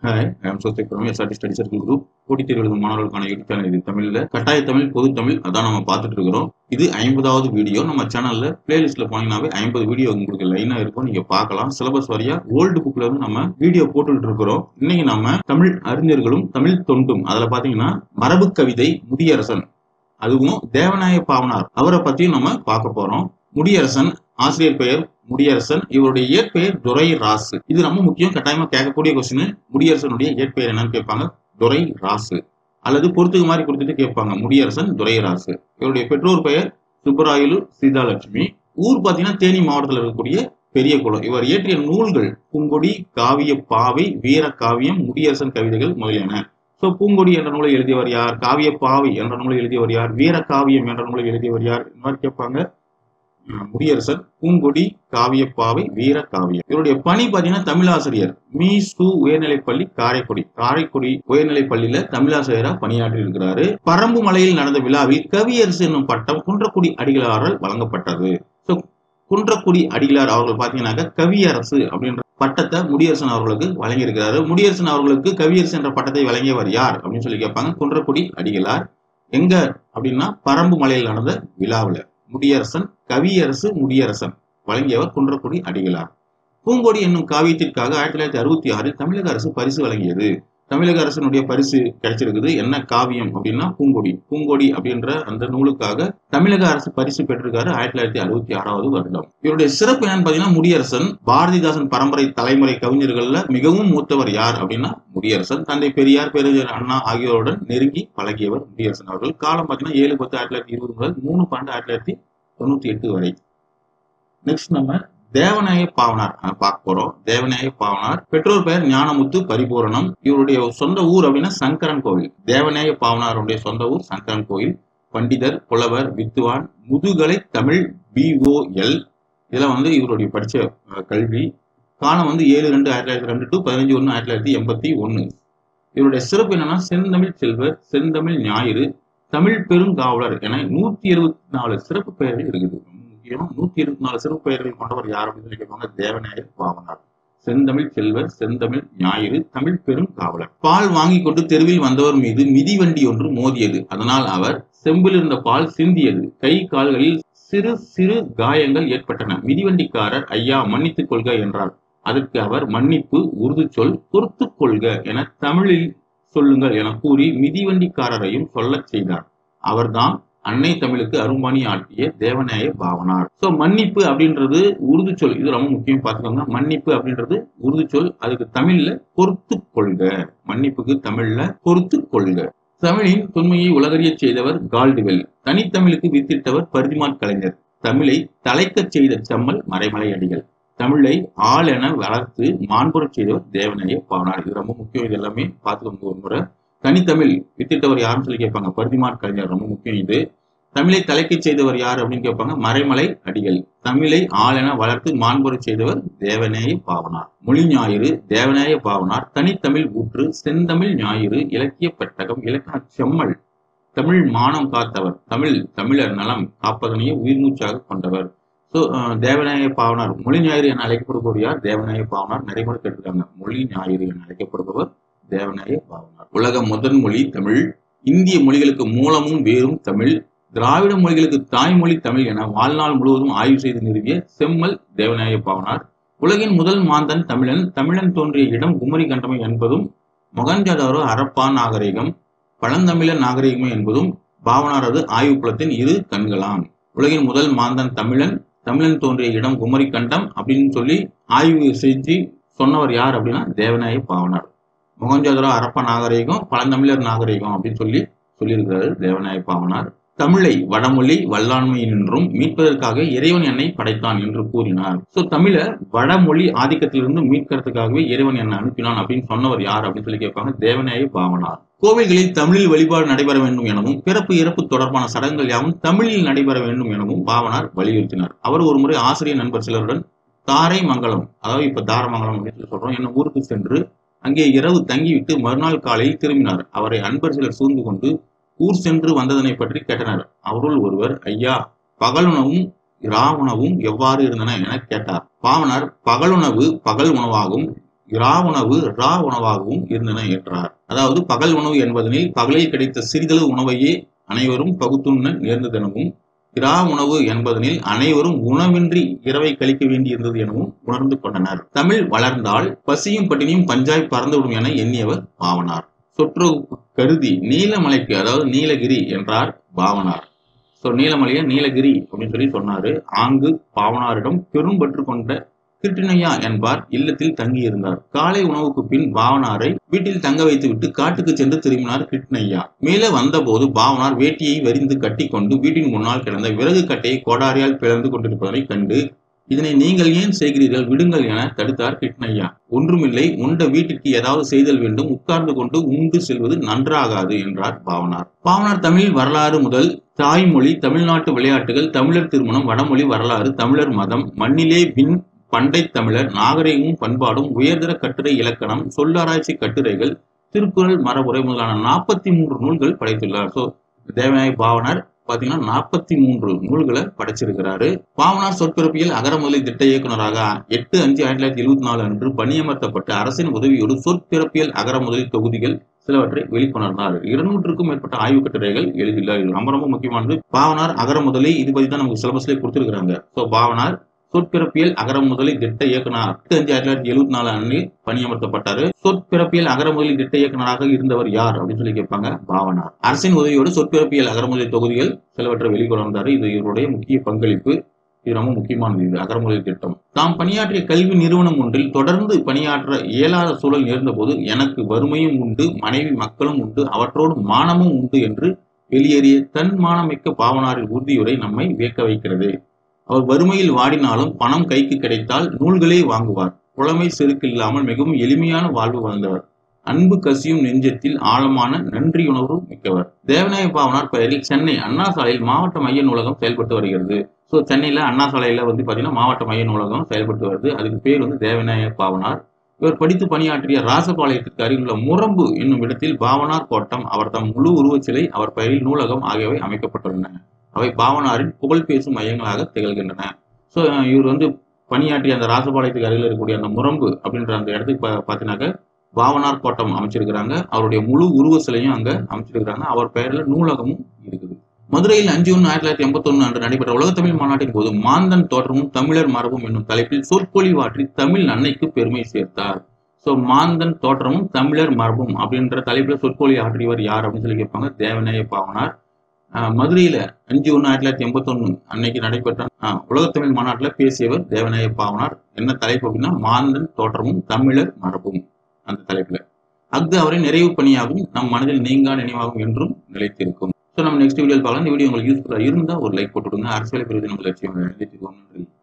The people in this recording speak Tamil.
Hi, I am Sostek from SRT Study Circle Group. போட்டித் தேர்வு எழுதும் மாணவர்களுக்கான யூடியூப் சேனல் இது தமிழ்ல கட்டாய தமிழ் பொது தமிழ் அதான் நம்ம பார்த்துட்டு இருக்கிறோம். இது 50வது வீடியோ. நம்ம சேனல்ல பிளேலிஸ்ட்ல போனீங்கன்னாவே 50 வீடியோ உங்களுக்கு லைனா இருக்கும், நீங்க பார்க்கலாம். சிலபஸ் வாரியா ஓல்டு புக்ல இருந்து நம்ம வீடியோ போட்டுட்டு இருக்கிறோம். இன்னைக்கு நம்ம தமிழ் அறிஞர்களும் தமிழ் தொண்டும் அதுல பாத்தீங்கன்னா மரபு கவிதை முடியரசன், அதுவும் தேவநாய பாவனார் அவரை பத்தியும் நம்ம பார்க்க போறோம். முடியரசன் ஆசிரியர் பெயர் முடியரசன், இவருடைய இயற்பெயர் துரை ராசு. இது ரொம்ப முக்கியம், கட்டாயமா கேட்கக்கூடிய கொஸ்டின். முடியரசனுடைய இயற்பெயர் என்னன்னு கேட்பாங்க, துரை ராசு. அல்லது பொறுத்துக்கு மாதிரி கொடுத்துட்டு கேட்பாங்க, முடியரசன் துரை ராசு. இவருடைய பெற்றோர் பெயர் சுப்பராயலு சீதாலட்சுமி. ஊர் பாத்தீங்கன்னா தேனி மாவட்டத்தில் இருக்கக்கூடிய பெரிய குளம். இவர் இயற்றிய நூல்கள் பூங்கொடி, காவிய பாவை, வீர காவியம், முடியரசன் கவிதைகள் முதலியன. சோ பூங்கொடி என்ற நூலை எழுதியவர் யார், காவிய பாவை என்ற நூலை எழுதியவர் யார், வீர காவியம் என்ற நூலை எழுதியவர் யார், இந்த மாதிரி கேட்பாங்க. முடியரசன், பூங்கொடி, காவியப்பாவை, வீர காவியம். இவருடைய பணி பாத்தீங்கன்னா தமிழாசிரியர். மீசு உயர்நிலைப்பள்ளி காரைக்குடி, காரைக்குடி உயர்நிலைப் பள்ளியில தமிழாசிரியரா பணியாற்றி இருக்கிறாரு. பரம்பு மலையில் நடந்த விழாவில் கவியரசு என்னும் பட்டம் குன்றக்குடி அடிகளாரால் வழங்கப்பட்டது. குன்றக்குடி அடிகளார் அவர்கள் பாத்தீங்கன்னாக்க கவியரசு அப்படின்ற பட்டத்தை முடியரசன் அவர்களுக்கு வழங்கி இருக்கிறாரு. முடியரசன் அவர்களுக்கு கவியரசு என்ற பட்டத்தை வழங்கியவர் யார் அப்படின்னு சொல்லி கேட்பாங்க, குன்றக்குடி அடிகளார். எங்க அப்படின்னா பரம்பு மலையில் நடந்த விழாவில் முடியரசன் கவியரசு முடியரசன் வழங்கியவர் குன்றக்குடி அடிகளார். பூங்கொடி என்னும் காவியத்திற்காக 1966 தமிழக அரசு பரிசு வழங்கியது. தமிழக அரசனுடைய பரிசு கிடைச்சிருக்குது. என்ன காவியம் அப்படின்னா பூங்கொடி. பூங்கொடி அப்படின்ற அந்த நூலுக்காக தமிழக அரசு பரிசு பெற்றிருக்காரு 1966வது வருடம். இவருடைய சிறப்பு என்னன்னு பாத்தீங்கன்னா, முடியரசன் பாரதிதாசன் பரம்பரை தலைமுறை கவிஞர்கள்ல மிகவும் மூத்தவர் யார் அப்படின்னா முடியரசன். தந்தை பெரியார், பேரறிஞர் அண்ணா ஆகியோருடன் நெருங்கி பழகியவர் முடியரசன் அவர்கள். காலம் பாத்தீங்கன்னா 7/10/1920 முதல் 3/12/1998 வரை. நெக்ஸ்ட் நம்ம தேவநாய பாவனார் பார்க்க போறோம். தேவநாய பாவனார் பெற்றோர் பெயர் ஞானமுத்து பரிபூரணம். இவருடைய சொந்த ஊர் அப்படின்னா சங்கரன் கோவில். தேவநாய பாவனாருடைய சொந்த ஊர் சங்கரன் கோவில். பண்டிதர், புலவர், வித்துவான், முதுகலை தமிழ் BOL. இதுல இவருடைய படிச்ச கல்வி காலம் 7/2/1902 to 15/1/1981. இவருடைய சிறப்பு என்னன்னா செந்தமிழ் செல்வர், செந்தமிழ் ஞாயிறு, தமிழ் பெருங்காவலர் என 124 சிறப்பு பெயர்கள் இருக்குது. 124 சிறப்பு பெயர்கள் கொண்டவர் யார் அப்படின்னு சொல்லி கேட்பாங்க, தேவநாய பாவனார். செந்தமிழ் செல்வர், செந்தமிழ் ஞாயிறு, தமிழ் பெரும் காவலர். பால் வாங்கி கொண்டு தெருவில் வந்தவர் மீது மிதிவண்டி ஒன்று மோதியது. அதனால் அவர் செம்பில் இருந்த பால் சிந்தியது. கை கால்களில் சிறு சிறு காயங்கள் ஏற்பட்டன. மிதிவண்டிக்காரர், ஐயா மன்னித்துக் கொள்க என்றார். அதற்கு அவர், மன்னிப்பு உருது சொல், பொறுத்துக் கொள்க என தமிழில் சொல்லுங்கள் என கூறி மிதிவண்டிக்காரரையும் சொல்லச் செய்தார். அவர்தான் அன்னை தமிழுக்கு அரும்பாணி ஆற்றிய தேவநாய பாவனார். சோ மன்னிப்பு அப்படின்றது உருது சொல், இது ரொம்ப முக்கியம் பார்த்துக்கோங்க. மன்னிப்பு அப்படின்றது உருது சொல், அதுக்கு தமிழ்ல பொறுத்து கொள்க. மன்னிப்புக்கு தமிழ்ல பொறுத்து கொள்க. தமிழின் தொன்மையை உலகறிய செய்தவர் கால்டுவெல். தனித்தமிழுக்கு வித்திட்டவர் பரிதிமாற் கலைஞர். தமிழை தலைக்கச் செய்த செம்மல் மறைமலை அடிகள். தமிழை ஆள் என வளர்த்து மாண்புறச் செய்தவர் தேவநாய பாவனார். இது ரொம்ப முக்கியம், இது எல்லாமே பார்த்துக்கோங்க ஒரு முறை. தனித்தமிழ் வித்திட்டவர் யாருன்னு சொல்லி கேட்பாங்க, பரிதிமாற் கலைஞர். ரொம்ப முக்கியம் இது. தமிழை தலைக்கச் செய்தவர் யார் அப்படின்னு கேட்பாங்க, மறைமலை அடிகள். தமிழை ஆள் என வளர்த்து மாண்புறச் செய்தவர் தேவநாய பாவனார். மொழி ஞாயிறு தேவநாய பாவனார். தனித்தமிழ் ஊற்று, செந்தமிழ் ஞாயிறு, இலக்கிய பெட்டகம், இலக்கண செம்மல், தமிழ் மானம் காத்தவர், தமிழர் நலம் காப்பதனையே உயிர் மூச்சாக கொண்டவர். சோ தேவநாய பாவனார். மொழி ஞாயிறு என அழைக்கப்படுபவர் யார், தேவநாய பாவனார். நிறைய முறை கேட்டிருக்காங்க. மொழி ஞாயிறு என அழைக்கப்படுபவர் தேவநாய பாவனார். உலக முதன் மொழி தமிழ். இந்திய மொழிகளுக்கு மூலமும் வேறும் தமிழ். திராவிட மொழிகளுக்கு தாய்மொழி தமிழ் என வாழ்நாள் முழுவதும் ஆய்வு செய்து நிறுவிய செம்மல் தேவநாய பாவனார். உலகின் முதல் மாந்தன் தமிழன். தமிழன் தோன்றிய இடம் குமரி கண்டமை என்பதும், மொகஞ்சதாரோ ஹரப்பா நாகரிகம், பழந்தமிழர் நாகரிகமே என்பதும் பாவனாரது ஆய்வு புலத்தின் இரு கண்களாம். உலகின் முதல் மாந்தன் தமிழன், தமிழன் தோன்றிய இடம் குமரி கண்டம் அப்படின்னு சொல்லி ஆய்வு செஞ்சு சொன்னவர் யார் அப்படின்னா தேவநாய பாவனார். மொகஞ்சதாரோ ஹரப்பா நாகரிகம், பழந்தமிழர் நாகரிகம் அப்படின்னு சொல்லியிருக்கிறாரு தேவநாய பாவனார். தமிழை வடமொழி வல்லாண்மையினின்றும் மீட்பதற்காக இறைவன் என்னை படைத்தான் என்று கூறினார். சோ தமிழ வடமொழி ஆதிக்கத்திலிருந்து மீட்கிறதுக்காகவே இறைவன் என்னை அனுப்பினான் அப்படின்னு சொன்னவர் யார் அப்படின்னு சொல்லி கேட்பாங்க, தேவநாய பாவனார். கோவில்களில் தமிழில் வழிபாடு நடைபெற வேண்டும் எனவும், பிறப்பு இறப்பு தொடர்பான சடங்குகள் யாவும் தமிழில் நடைபெற வேண்டும் எனவும் பாவனார் வலியுறுத்தினார். அவர் ஒரு முறை ஆசிரியர் நண்பர் சிலருடன் தாரைமங்கலம், அதாவது இப்ப தாரமங்கலம் அப்படின்னு சொல்றோம், என்ன ஊருக்கு சென்று அங்கே இரவு தங்கிவிட்டு மறுநாள் காலையில் திரும்பினார். அவரை அன்பர் சிலர் சூழ்ந்து கொண்டு ஊர் சென்று வந்ததனை பற்றி கேட்டனர். அவருள் ஒருவர், ஐயா பகலுணவும் இராவுணவும் எவ்வாறு இருந்தன என கேட்டார். பாவனார், பகலுணவு பகல் உணவாகும், இரா உணவு ரா உணவாகவும் இருந்தன என்றார். அதாவது பகல் உணவு என்பதனில் பகலில் கிடைத்த சிறிதளவு உணவையே அனைவரும் பகுத்துண்ண நேர்ந்ததெனவும், இரா உணவு என்பதனில் அனைவரும் உணவின்றி இரவை கழிக்க வேண்டியிருந்தது எனவும் உணர்ந்து கொண்டனர். தமிழ் வளர்ந்தால் பசியும் பட்டினியும் பஞ்சாய் பறந்துவிடும் என எண்ணியவர் பாவனார். சொற்றொகுப்பு கருதி நீலமலைக்கு, அதாவது நீலகிரி என்றார் பாவனார். நீலமலையை நீலகிரி அப்படின்னு சொல்லி சொன்னாரு. ஆங்கு பாவனாரிடம் பெரும்பற்று கொண்ட கிருட்டிணையா என்பார் இல்லத்தில் தங்கியிருந்தார். காலை உணவுக்கு பின் பாவனாரை வீட்டில் தங்க வைத்துவிட்டு காட்டுக்கு சென்று திரும்பினார் கிருட்டிணையா. மேலே வந்தபோது பாவனார் வேட்டியை வரிந்து கட்டி கொண்டு வீட்டின் முன்னால் கிடந்த விறகு கட்டையை கோடாரியால் பிளந்து கொண்டிருப்பதை கண்டு, இதனை நீங்கள் ஏன் செய்கிறீர்கள், விடுங்கள் என தடுத்தார் கிருட்டிணையா. ஒன்றுமில்லை, உண்ட வீட்டிற்கு ஏதாவது செய்தல் வேண்டும், உட்கார்ந்து கொண்டு உண்டு செல்வது நன்றாகாது என்றார் பாவனார். பாவனார் தமிழ் வரலாறு முதல் தாய்மொழி, தமிழ்நாட்டு விளையாட்டுகள், தமிழர் திருமணம், வடமொழி வரலாறு, தமிழர் மதம், மண்ணிலே விண், பண்டை தமிழர், நாகரிகமும் பண்பாடும், உயர்தர கட்டுரை இலக்கணம், சொல்லாராய்ச்சி கட்டுரைகள், திருக்குறள், மரபுரை முதலான 43 நூல்கள் படைத்துள்ளார். தேவநாய பாவனார் பாத்தீங்கன்னா 43 நூல்களை படைச்சிருக்கிறாரு. பாவனார் சொற்பிறப்பியல் அகரமுதலி திட்ட இயக்குநராக 8/5/1974 அன்று பணியமர்த்தப்பட்டு அரசின் உதவியோடு சொற்பிறப்பியல் அகரமுதலி தொகுதிகள் சிலவற்றை வெளிக்கொணர்ந்தார். 200க்கும் மேற்பட்ட ஆய்வு கட்டுரைகள் எழுதியுள்ளார். இது ரொம்ப முக்கியமானது. பாவனார் அகரமுதலி இது பத்தி தான் நமக்கு சிலபஸ்லேயே கொடுத்திருக்கிறாங்க. பாவனார் சொற்பிறப்பியல் அகரமுதலி திட்ட இயக்குனர் 8/5/1974 அன்று பணியமர்த்தப்பட்டாரு. சொற்பிறப்பியல் அகரமுதலி திட்ட இயக்குநராக இருந்தவர் யார் அப்படின்னு சொல்லி கேட்பாங்க. பாவனார். அரசின் உதவியோடு சொற்பிறப்பியல் அகரமுதலி தொகுதிகள் சிலவற்றை வெளிக்கொணர்ந்தாரு. இது இவருடைய முக்கிய பங்களிப்பு. இது ரொம்ப முக்கியமானது. இது அகரமுதலி திட்டம். தாம் பணியாற்றிய கல்வி நிறுவனம் ஒன்றில் தொடர்ந்து பணியாற்ற இயலாத சூழல் நேர்ந்த போது, எனக்கு வறுமையும் உண்டு, மனைவி மக்களும் உண்டு, அவற்றோடு மானமும் உண்டு என்று வெளியேறிய தன் மானமிக்க பாவனாரின் உறுதியுரை நம்மை வியக்க வைக்கிறது. அவர் வறுமையில் வாடினாலும் பணம் கைக்கு கிடைத்தால் நூல்களே வாங்குவார். புலமை செருக்கில்லாமல் மிகவும் எளிமையான வாழ்வு வாழ்ந்தவர். அன்பு கசியும் நெஞ்சத்தில் ஆழமான நன்றியுணர்வு மிக்கவர். தேவநாய பாவனார் பெயரில் சென்னை அண்ணா சாலையில் மாவட்ட மைய நூலகம் செயல்பட்டு வருகிறது. சென்னையில அண்ணா சாலையில பாத்தீங்கன்னா மாவட்ட மைய நூலகம் செயல்பட்டு வருது. அதுக்கு பேர் தேவநாய பாவனார். இவர் படித்து பணியாற்றிய ராசபாளையத்திற்கு அருகிலுள்ள முரம்பு என்னும் இடத்தில் பாவனார் கோட்டம், அவர் தம் முழு உருவச்சிலை, அவர் பெயரில் நூலகம் ஆகியவை அமைக்கப்பட்டுள்ளன. அவை பாவனாரின் புகழ் பேசும் மையங்களாக திகழ்கின்றன. இவர் பணியாற்றிய அந்த ராசபாளையத்துக்கு அருகில் இருக்கக்கூடிய அந்த முரம்பு அப்படின்ற அந்த இடத்துக்கு பாத்தீங்கன்னாக்க பாவனார் கோட்டம் அமைச்சிருக்கிறாங்க. அவருடைய முழு உருவ சிலையும் அங்க அமைச்சிருக்கிறாங்க. அவர் பெயர்ல நூலகமும் இருக்குது. மதுரையில் 5/1/1981 அன்று நடைபெற்ற உலகத்தமிழ் மாநாட்டின் போது மாந்தன் தோற்றமும் தமிழர் மரபும் என்னும் தலைப்பில் சொற்பொழிவாற்றி தமிழ் அன்னைக்கு பெருமை சேர்த்தார். மாந்தன் தோற்றமும் தமிழர் மரபும் அப்படின்ற தலைப்பில் சொற்பொழி ஆற்றியவர் யார் அப்படின்னு சொல்லி கேட்பாங்க. தேவநாய பாவனார். மதுரையில 5/1/1981 அன்னைக்கு நடைபெற்ற உலகத்தமிழ் மாநாட்டில் பேசியவர் தேவநாய பாவனார். என்ன தலைப்பு அப்படின்னா மாந்தன் தோற்றமும் தமிழர் மரபும் அந்த தலைப்புல. அவரை நிறைவு பணியாகும், நம் மனதில் நீங்கா நினைவாகும் என்றும் நிலைத்திருக்கும். நம்ம நெக்ஸ்ட் வீடியோவில் பார்க்கலாம். இந்த வீடியோ உங்களுக்கு யூஸ்ஃபுல்லா இருந்தா ஒரு லைக் போட்டுவிடுங்க. அரசியலை பெறுவது நம்ம லட்சியம். நன்றி.